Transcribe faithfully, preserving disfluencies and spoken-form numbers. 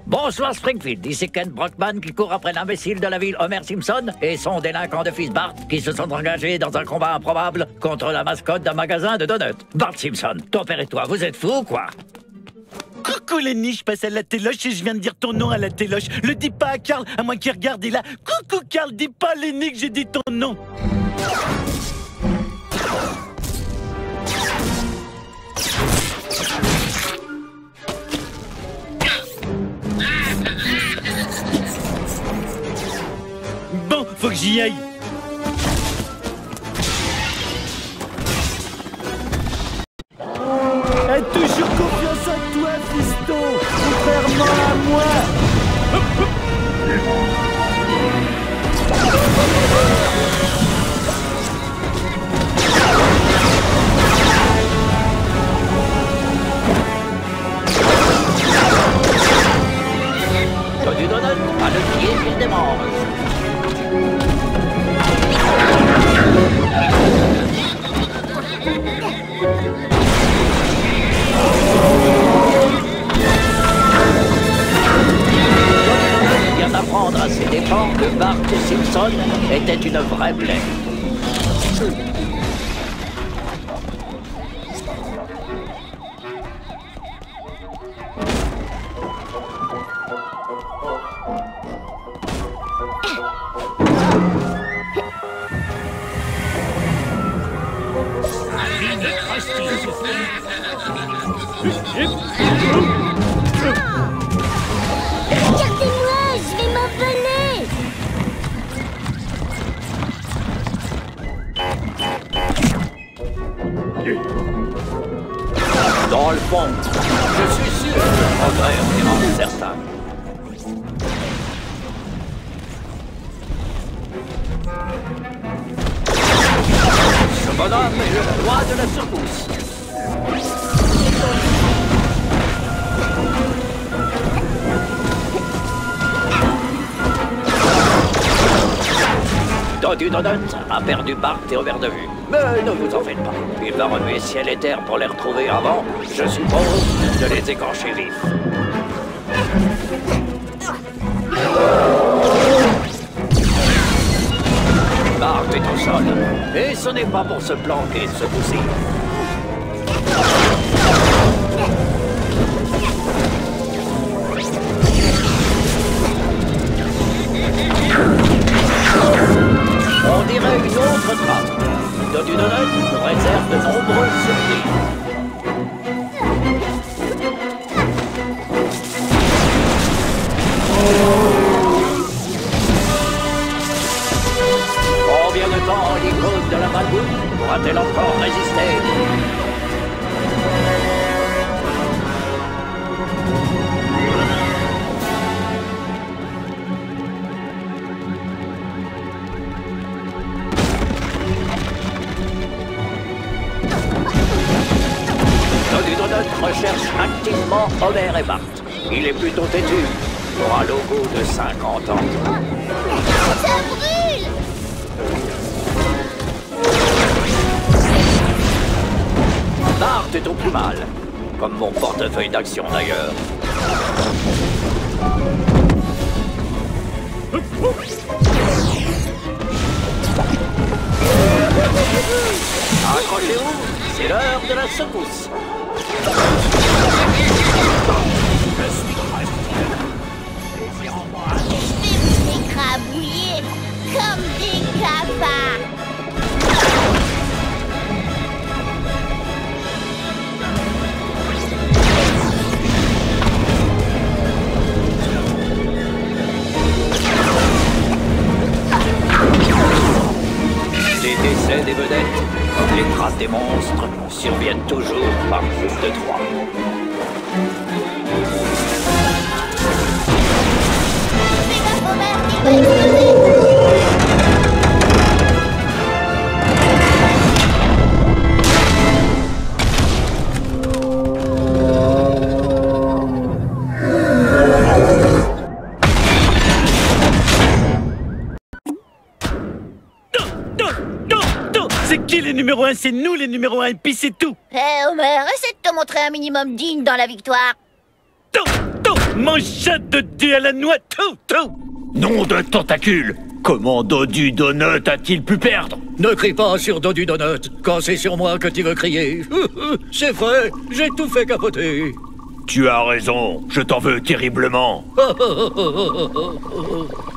Bonsoir Springfield, ici Ken Brockman qui court après l'imbécile de la ville Homer Simpson et son délinquant de fils Bart qui se sont engagés dans un combat improbable contre la mascotte d'un magasin de donuts. Bart Simpson, ton père et toi, vous êtes fous ou quoi? Coucou Lenny, je passe à la téloche et je viens de dire ton nom à la téloche. Le dis pas à Carl, à moins qu'il regarde et là. Coucou Carl, dis pas à Lenny que j'ai dit ton nom. Bon, faut que j'y aille. Ai toujours confiance en toi, fiston, contrairement à moi. Toi du donut, à le pied, il démange. Vient d'apprendre à ses dépens que Bart Simpson était une vraie plaie. Regardez-moi, je vais m'envoler. Dans le fond, je suis sûr que le progrès est vraiment certain. Ce bonhomme est le roi de la secousse. Doddy Donut a perdu Bart et Homer de vue. Mais ne vous en faites pas. Il va remuer ciel et terre pour les retrouver avant, je suppose, de les écorcher vifs. Bart est au sol. Et ce n'est pas pour se planquer et se pousser. On dirait une autre trappe. Doddy Donut nous réserve de nombreuses surprises. Combien de temps l'icône de la Malbouffe pourra-t-elle encore résister? Doddy Donut recherche activement Homer et Bart. Il est plutôt têtu pour un logo de cinquante ans. Ça brûle. Bart est au plus mal, comme mon portefeuille d'action d'ailleurs. Accrochez-vous, c'est l'heure de la secousse. Je vais vous écrabouiller comme des cafards. Les décès des vedettes, comme les traces des monstres, surviennent toujours par groupe de trois. C'est la Homer qui va exploser. C'est qui les numéros un? C'est nous les numéros un et puis c'est tout. Hé Homer, essaie de te montrer un minimum digne dans la victoire. Non, non, Mon chat de dé à la noix, tout, tout. Nom de tentacule! Comment Dodu Donut a-t-il pu perdre? Ne crie pas sur Dodu Donut, quand c'est sur moi que tu veux crier. C'est vrai, j'ai tout fait capoter. Tu as raison, je t'en veux terriblement.